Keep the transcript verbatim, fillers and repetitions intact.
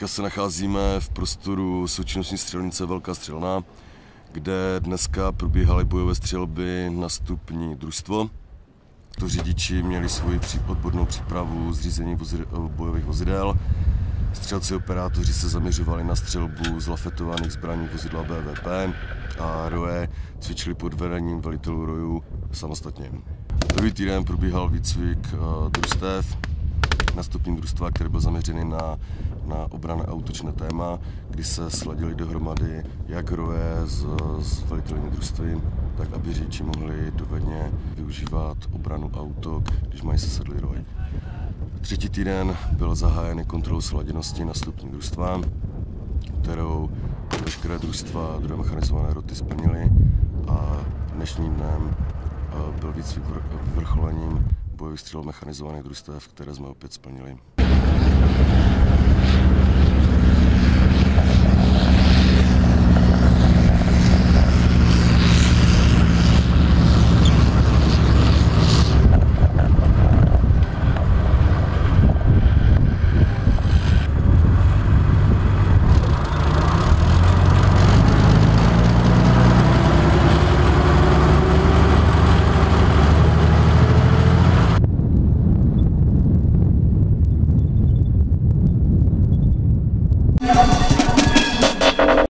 Dneska se nacházíme v prostoru součinnostní střelnice Velká Střelna, kde dneska probíhaly bojové střelby na stupni družstvo. To řidiči měli svoji odbornou přípravu zřízení vozidel, bojových vozidel. Střelci operátoři se zaměřovali na střelbu z lafetovaných zbraní vozidla B V P a roje cvičili pod vedením velitelů rojů samostatně. Druhý týden probíhal výcvik družstev na stupni družstva, který byl zaměřený na, na obranné a útočné téma, kdy se sladili dohromady jak roje s, s velitelými družstvy, tak aby řidiči mohli dovedně využívat obranu a útok, když mají sesedlý roj. Třetí týden byl zahájen kontrolou sladěnosti na stupni družstva, kterou veškeré družstva druhé mechanizované roty splnily, a dnešním dnem byl výcvik vrcholením bojových střel mechanizovaných družstev, které jsme opět splnili.